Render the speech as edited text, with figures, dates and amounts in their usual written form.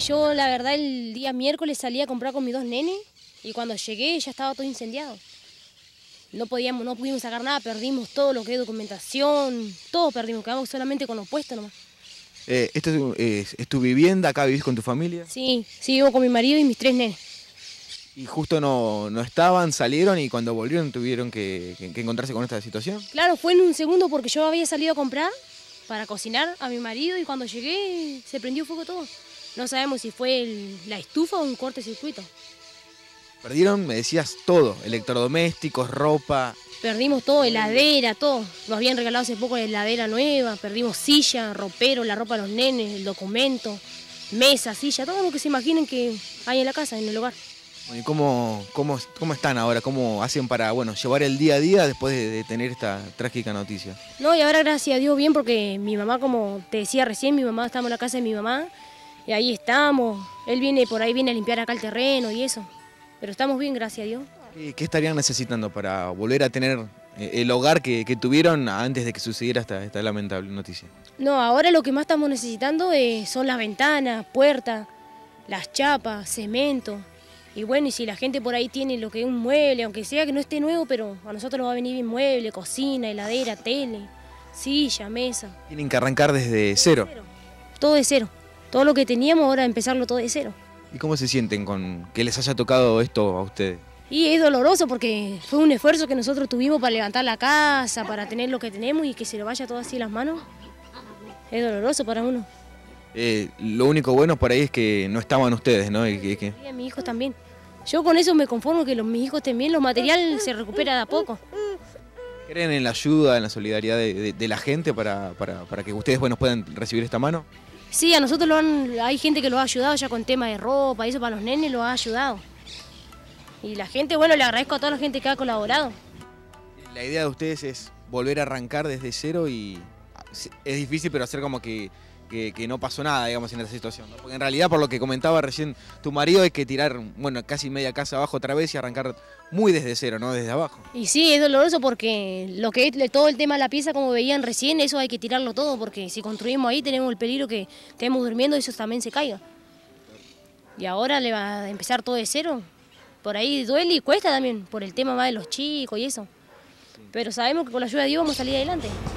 Yo la verdad el día miércoles salí a comprar con mis dos nenes y cuando llegué ya estaba todo incendiado. No pudimos sacar nada, perdimos todo lo que es documentación, todo perdimos, quedamos solamente con los puestos nomás. ¿Esto es tu vivienda? ¿Acá vivís con tu familia? Sí, vivo con mi marido y mis tres nenes. Y justo no estaban, salieron y cuando volvieron tuvieron que encontrarse con esta situación. Claro, fue en un segundo porque yo había salido a comprar para cocinar a mi marido y cuando llegué se prendió fuego todo. No sabemos si fue la estufa o un cortocircuito. Perdieron, me decías, todo, electrodomésticos, ropa. Perdimos todo, heladera, todo. Nos habían regalado hace poco la heladera nueva, perdimos silla, ropero, la ropa de los nenes, el documento, mesa, silla, todo lo que se imaginen que hay en la casa, en el hogar. ¿Y cómo están ahora? ¿Cómo hacen para llevar el día a día después de tener esta trágica noticia? No, y ahora gracias a Dios bien porque mi mamá, como te decía recién, estamos en la casa de mi mamá y ahí estamos. Él viene por ahí, viene a limpiar acá el terreno y eso. Pero estamos bien, gracias a Dios. ¿Qué estarían necesitando para volver a tener el hogar que tuvieron antes de que sucediera esta lamentable noticia? No, ahora lo que más estamos necesitando son las ventanas, puertas, las chapas, cemento. Y bueno, y si la gente por ahí tiene lo que es un mueble, aunque sea que no esté nuevo, pero a nosotros nos va a venir bien mueble, cocina, heladera, tele, silla, mesa. Tienen que arrancar desde cero. Todo de cero. Todo lo que teníamos ahora empezarlo todo de cero. ¿Y cómo se sienten con que les haya tocado esto a ustedes? Y es doloroso porque fue un esfuerzo que nosotros tuvimos para levantar la casa, para tener lo que tenemos y que se lo vaya todo así en las manos. Es doloroso para uno. Lo único bueno por ahí es que no estaban ustedes, ¿no? Sí, a mis hijos también. Yo con eso me conformo que mis hijos también, los materiales se recupera de a poco. ¿Creen en la ayuda, en la solidaridad de la gente para que ustedes puedan recibir esta mano? Sí, a nosotros hay gente que lo ha ayudado ya con temas de ropa, y eso para los nenes lo ha ayudado. Y la gente, le agradezco a toda la gente que ha colaborado. La idea de ustedes es volver a arrancar desde cero y es difícil, pero hacer como que no pasó nada, digamos, en esta situación, ¿no? Porque en realidad, por lo que comentaba recién tu marido, hay que tirar, casi media casa abajo otra vez y arrancar muy desde cero, ¿no? Desde abajo. Y sí, es doloroso porque lo que es todo el tema de la pieza, como veían recién, eso hay que tirarlo todo, porque si construimos ahí tenemos el peligro que estemos durmiendo y eso también se caiga. Y ahora le va a empezar todo de cero. Por ahí duele y cuesta también, por el tema más de los chicos y eso. Pero sabemos que con la ayuda de Dios vamos a salir adelante.